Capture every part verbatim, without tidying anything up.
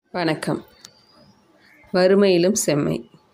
வணக்கம். வறுமையிலும் செம்மை.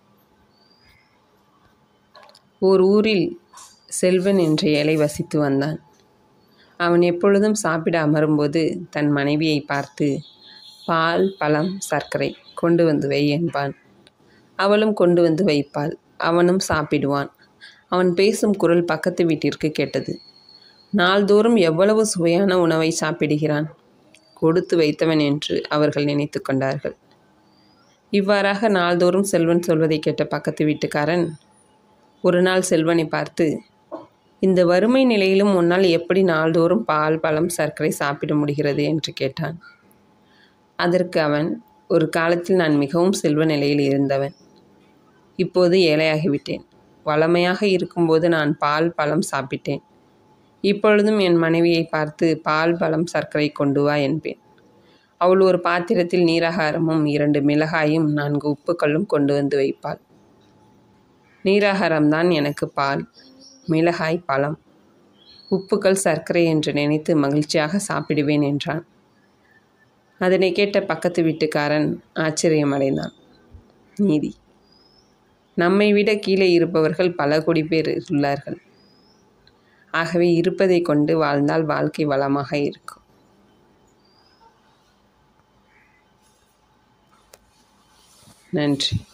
ஓர் ஊரில் செல்வன் என்ற ஏழை வசித்து வந்தான். அவன் எப்பொழுதும் சாப்பிட அமரும்போது தன் மனைவியை பார்த்து, பால், பழம், சர்க்கரை கொண்டு வந்து வை என்பான். அவளும் கொண்டு வந்து வைப்பாள். அவனும் சாப்பிடுவான். அவன் பேசும் குரல் பக்கத்து வீட்டிற்கு கேட்டது. நாள்தோறும் எவ்வளவு சுவையான உணவை சாப்பிடுகிறான், கொடுத்து வைத்தவன் என்று அவர்கள் நினைத்து கொண்டார்கள். இவ்வாறாக நாள்தோறும் செல்வன் சொல்வதை கேட்ட பக்கத்து வீட்டுக்காரன் ஒரு நாள் செல்வனை பார்த்து, இந்த வறுமை நிலையிலும் உன்னால் எப்படி நாள்தோறும் பால், பழம், சர்க்கரை சாப்பிட முடிகிறது என்று கேட்டான். அதற்கு அவன், ஒரு காலத்தில் நான் மிகவும் செல்வ நிலையில் இருந்தவன். இப்போது ஏழையாகிவிட்டேன். வளமையாக இருக்கும்போது நான் பால், பழம் சாப்பிட்டேன். இப்பொழுதும் என் மனைவியை பார்த்து பால், பழம், சர்க்கரை கொண்டு வா என்பேன். அவள் ஒரு பாத்திரத்தில் நீராகாரமும் இரண்டு மிளகாயும் நான்கு உப்புக்களும் கொண்டு வந்து வைப்பாள். நீராகாரம்தான் எனக்கு பால், மிளகாய் பழம், உப்புக்கள் சர்க்கரை என்று நினைத்து மகிழ்ச்சியாக சாப்பிடுவேன் என்றான். அதனை கேட்ட பக்கத்து வீட்டுக்காரன் ஆச்சரியமடைந்தான். நீதி. நம்மை விட கீழே இருப்பவர்கள் பல கோடி பேர் உள்ளார்கள். ஆகவே இருப்பதை கொண்டு வாழ்ந்தால் வாழ்க்கை வளமாக இருக்கும். நன்றி.